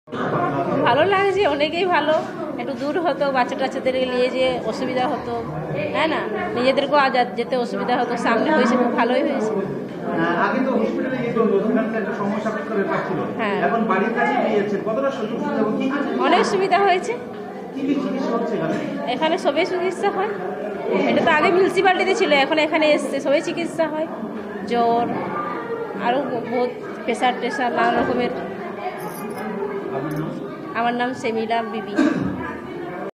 ভালো লাগছে, অনেকেই ভালো। একটু দূর হতো, বাচ্চা টাচ্চাদেরকে নিয়ে যেয়ে অসুবিধা হতো, হ্যাঁ না, নিজেদেরকেও যেতে অসুবিধা হতো। সামনে হয়েছে, খুব ভালোই হয়েছে। আগে তো হসপিটালে যেত, একটা সমস্যা ব্যাপার ছিল, হ্যাঁ, এখন বাড়ির কাছে পেয়েছেন, কতটা সুযোগ সুবিধা? অনেক সুবিধা হয়েছে। কি কি চিকিৎসা হচ্ছে এখানে সবই চিকিৎসা হয়। এটা তো আগে মিউনিসিপ্যালিটিতে ছিল, এখন এখানে এসছে, সবই চিকিৎসা হয়। জ্বর, আরও বহুত প্রেশার টেশার নানা রকমের। আমার নাম সেমিলা বিবি।